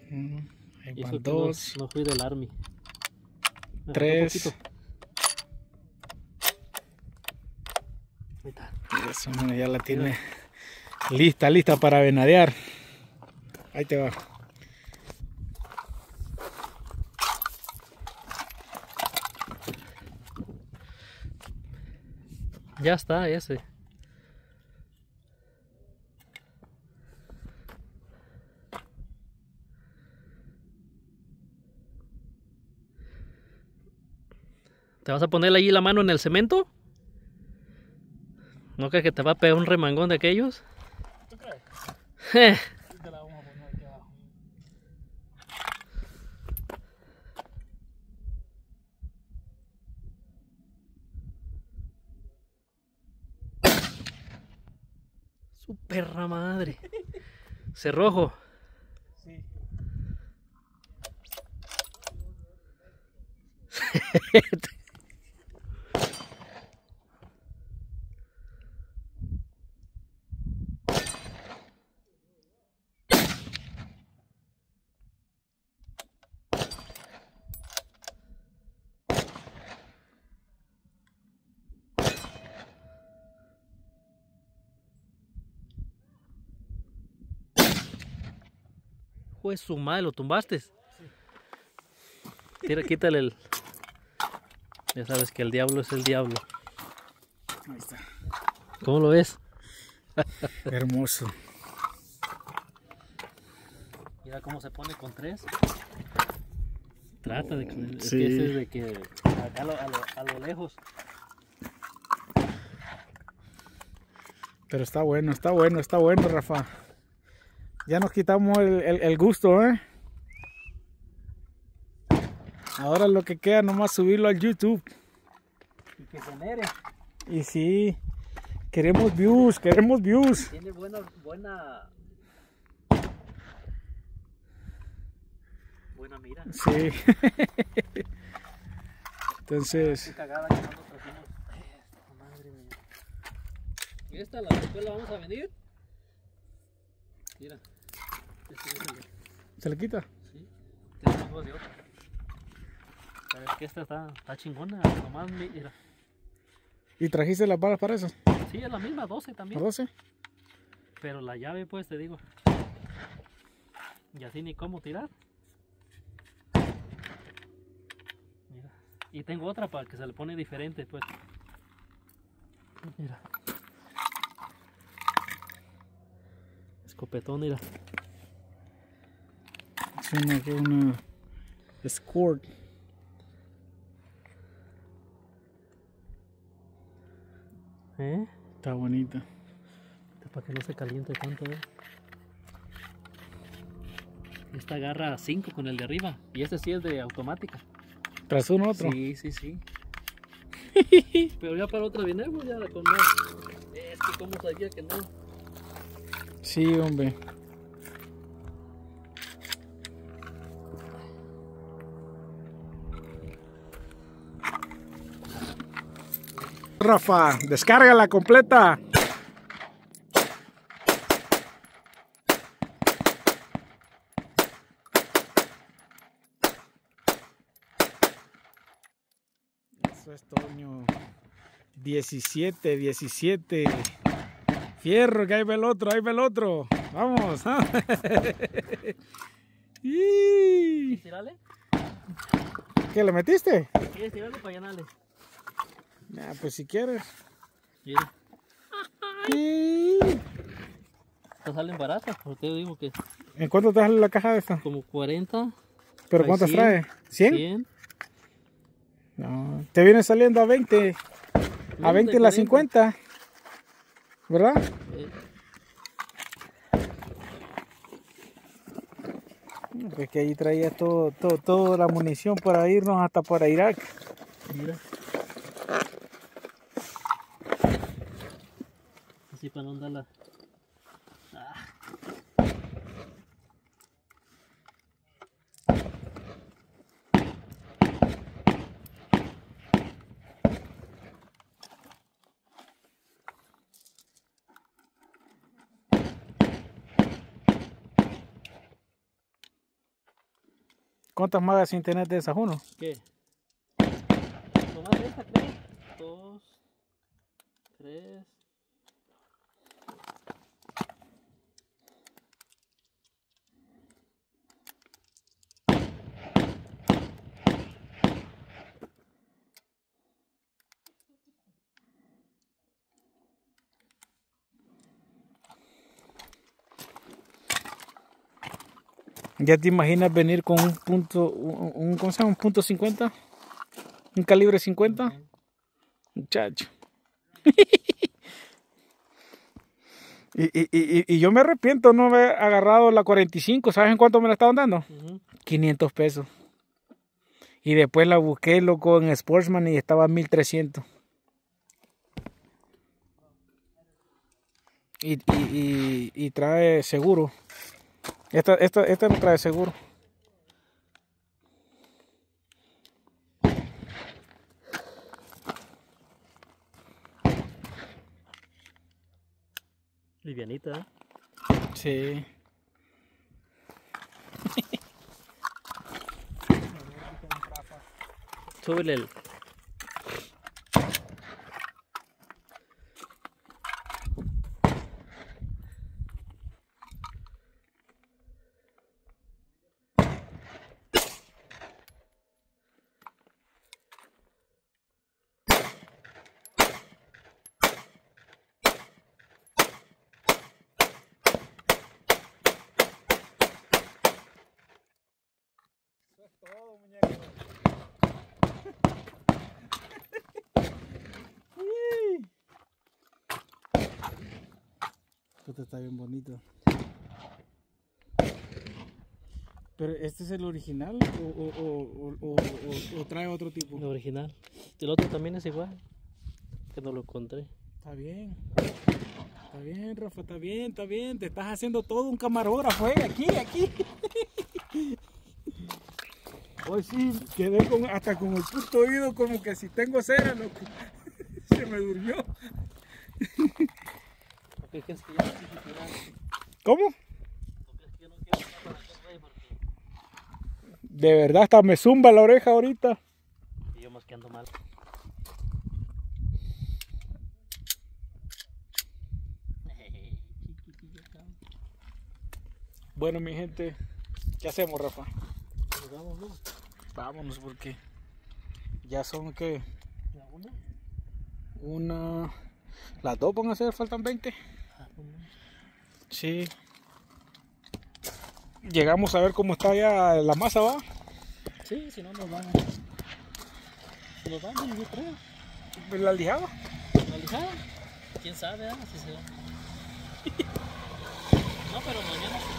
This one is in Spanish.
Ahí Y van eso que dos. no fui del Army. Me faltó Tres. poquito. Ahí está. Eso, mira, ya la tiene lista para venadear. Ahí te va. Ya está ese. ¿Te vas a poner allí la mano en el cemento? ¿No crees que te va a pegar un remangón de aquellos? ¿Tú crees? Je. Te la vamos a poner aquí abajo. Su perra madre. Cerrojo. Sí. Pues su madre, ¿lo tumbaste? Sí. Tira, quítale el... Ya sabes que el diablo es el diablo. Ahí está. ¿Cómo lo ves? Hermoso. Mira cómo se pone con tres. Trata de que... Es Sí. que ese es de que... Acá a lo lejos. Pero está bueno, Rafa. Ya nos quitamos el gusto, ¿eh? Ahora lo que queda nomás subirlo al YouTube. Y que genere. Y sí, queremos views. Tiene buena mira. Sí. Entonces, Qué cagada que no nos trajimos. Madre mía. ¿Y esta después la vamos a venir? Mira. Este es el... ¿se le quita? Sí. Tengo de otra. Sabes que esta está chingona. Nomás mira. ¿Y trajiste las balas para eso? Sí, es la misma, 12 también. ¿A 12? Pero la llave, pues, te digo. Y así ni cómo tirar. Mira. Y tengo otra para que se le pone diferente, pues. Mira. Escopetón, mira. Es una Squirt. Está bonita. Para que no se caliente tanto, Esta agarra 5 con el de arriba. Y este sí es de automática. ¿Tras uno otro? Sí. Pero ya para otra viene, pues ya con más. Es que como sabía que no. Sí, hombre. Rafa, descárgala completa. Eso es Toño. 17. Fierro, que ahí va el otro. Vamos. ¿Quieres tirarle? ¿Qué le metiste? ¿Quieres tirarle para llenarle? Nah, pues si quieres. Mira. Sí. Estas salen baratas, porque te digo que ¿En cuánto te sale la caja de esta? como 40. ¿Pero Hay cuántas 100, trae? ¿100? 100. No, te viene saliendo a 20. A Menos 20 de la 40. 50. ¿Verdad? Pues que ahí traía toda la munición para irnos hasta para Irak. Mira. Así para no andarla. ¿Cuántas magazines tenés de esas? ¿Uno? ¿Qué? Nomás esta, creo. 2, 3. ¿Ya te imaginas venir con un punto, ¿cómo se llama? Un punto 50? ¿Un calibre 50? Muchacho. y yo me arrepiento no haber agarrado la 45. ¿Sabes en cuánto me la estaban dando? 500 pesos. Y después la busqué, loco, en Sportsman y estaba a 1300. Y trae seguro. Esta no trae seguro. Livianita, ¿eh? Sí. Súbele el... Todo, muñeco. Esto está bien bonito. ¿Pero este es el original o trae otro tipo? El original. El otro también es igual. Que no lo encontré. Está bien. Está bien, Rafa, está bien, está bien. Te estás haciendo todo un camarógrafo, aquí. Hoy sí, quedé hasta con el puto oído como que si tengo cera, loco. Se me durmió. ¿Qué crees que ya no quise tirar? ¿Cómo? ¿No crees que yo no quiero tirar para aquel rey? Porque De verdad, hasta me zumba la oreja ahorita. y yo más que ando mal. Bueno, mi gente, ¿qué hacemos, Rafa? Nos vamos, ¿no? Vámonos porque ya son que ¿La una? una... Las dos van a ser, faltan 20. Ah, no. Sí. Llegamos a ver cómo está ya la masa, ¿va? Sí, si no nos vamos. Nos vamos, yo creo. ¿La lijada? ¿La lijada? ¿Quién sabe, si se va? No, pero mañana